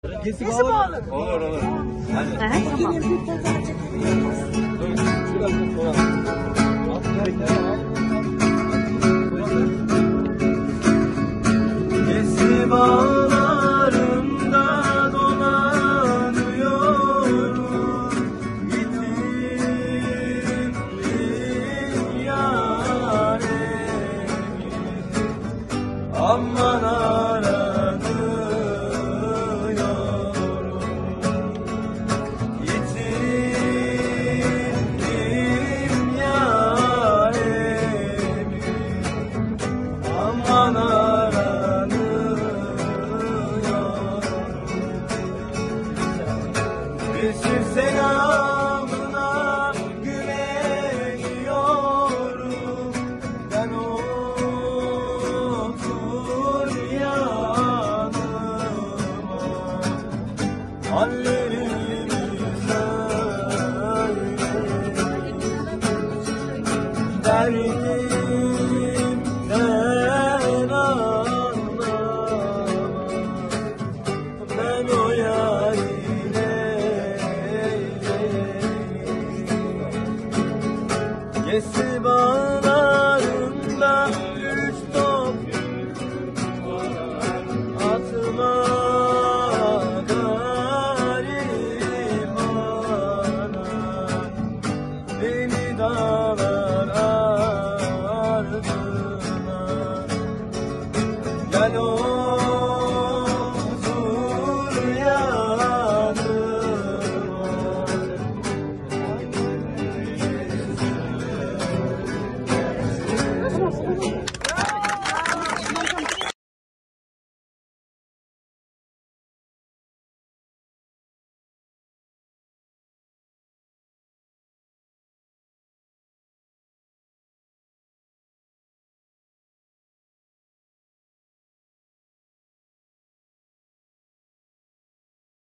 Nesi bağlı? Olur olur. Hadi. Tamam. Nesi bağlarında dolanıyorum, gittim yarim, aman aradım Yusuf selamına güveniyorum, ben otur yanıma, hallerimi söyle, derdimden anlama, ben o